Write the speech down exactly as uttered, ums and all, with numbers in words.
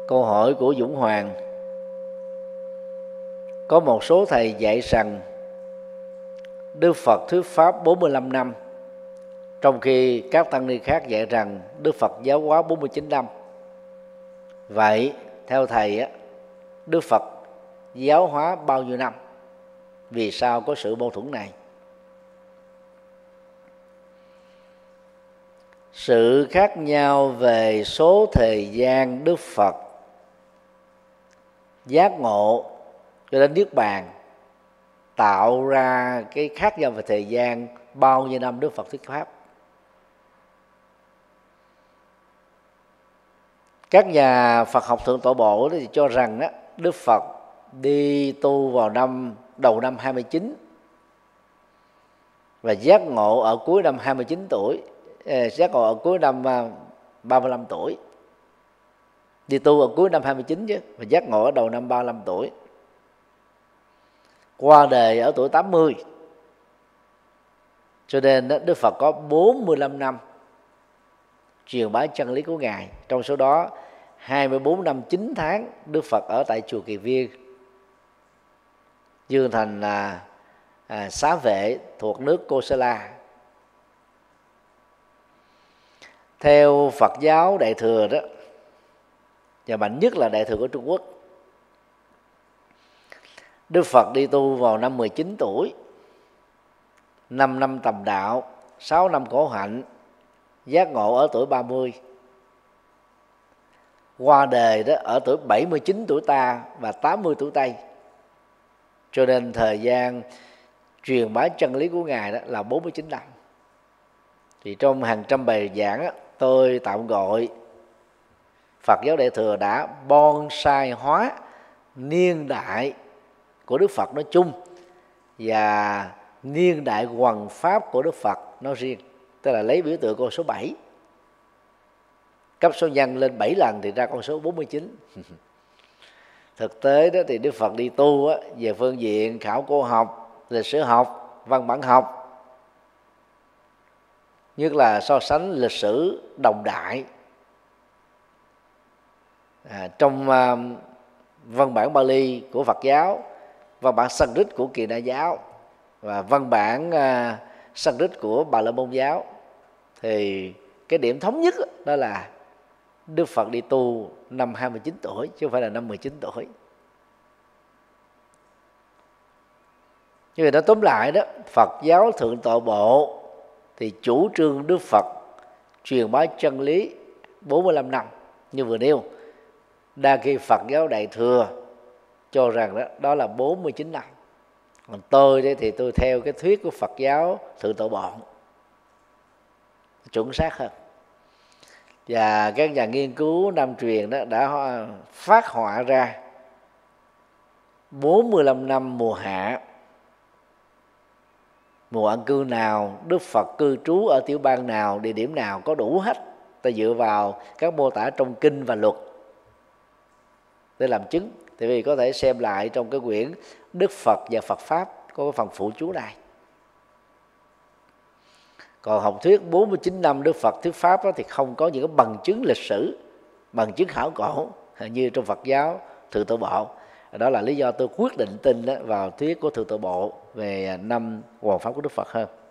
Câu hỏi của Dũng Hoàng: có một số thầy dạy rằng Đức Phật thuyết pháp bốn mươi lăm năm, trong khi các tăng ni khác dạy rằng Đức Phật giáo hóa bốn mươi chín năm. Vậy theo thầy á, Đức Phật giáo hóa bao nhiêu năm? Vì sao có sự mâu thuẫn này? Sự khác nhau về số thời gian Đức Phật giác ngộ cho đến niết bàn tạo ra cái khác nhau về thời gian bao nhiêu năm Đức Phật thuyết pháp. Các nhà Phật học Thượng Tọa Bộ thì cho rằng á, Đức Phật đi tu vào năm đầu năm hai mươi chín và giác ngộ ở cuối năm hai mươi chín tuổi, giác ngộ ở cuối năm ba mươi lăm tuổi. Đi tu ở cuối năm hai mươi chín chứ, và giác ngộ ở đầu năm ba mươi lăm tuổi. Qua đời ở tuổi tám mươi. Cho nên Đức Phật có bốn mươi lăm năm truyền bá chân lý của Ngài. Trong số đó hai mươi bốn năm chín tháng Đức Phật ở tại chùa Kỳ Viên, Dương Thành là à, xá vệ thuộc nước Kosala. Theo Phật giáo Đại Thừa đó, và mạnh nhất là Đại Thừa của Trung Quốc, Đức Phật đi tu vào năm mười chín tuổi, năm năm tầm đạo, sáu năm khổ hạnh, giác ngộ ở tuổi ba mươi. Qua đời đó ở tuổi bảy mươi chín tuổi Ta và tám mươi tuổi Tây. Cho nên thời gian truyền bá chân lý của Ngài đó là bốn mươi chín năm. Thì trong hàng trăm bài giảng đó, tôi tạm gọi Phật giáo Đại Thừa đã bonsai hóa niên đại của Đức Phật nói chung và niên đại hoằng pháp của Đức Phật nói riêng. Tức là lấy biểu tượng con số bảy, cấp số nhân lên bảy lần thì ra con số bốn mươi chín. Thực tế đó thì Đức Phật đi tu á, về phương diện khảo cổ học, lịch sử học, văn bản học, nhất là so sánh lịch sử đồng đại. À, trong à, văn bản Bali của Phật giáo, văn bản Sanskrit của Kiền Na giáo và văn bản à, Sanskrit của Bà La Môn giáo, thì cái điểm thống nhất đó là Đức Phật đi tu năm hai mươi chín tuổi chứ không phải là năm mười chín tuổi. Như vậy nói tóm lại đó, Phật giáo Thượng Tọa Bộ thì chủ trương Đức Phật truyền bá chân lý bốn mươi lăm năm như vừa nêu. Đa khi Phật giáo Đại Thừa cho rằng đó, đó là bốn mươi chín năm. Còn tôi đấy thì tôi theo cái thuyết của Phật giáo Thượng Tọa Bộ, chuẩn xác hơn. Và các nhà nghiên cứu Nam truyền đó đã phát họa ra bốn mươi lăm năm mùa hạ, mùa an cư nào, Đức Phật cư trú ở tiểu bang nào, địa điểm nào, có đủ hết. Ta dựa vào các mô tả trong kinh và luật để làm chứng. Tại vì có thể xem lại trong cái quyển Đức Phật và Phật Pháp có cái phần phụ chú này. Còn học thuyết bốn mươi chín năm Đức Phật thuyết Pháp đó thì không có những cái bằng chứng lịch sử, bằng chứng khảo cổ như trong Phật giáo Thượng Tọa Bộ. Đó là lý do tôi quyết định tin vào thuyết của Thượng Tọa Bộ về năm hoằng pháp của Đức Phật hơn.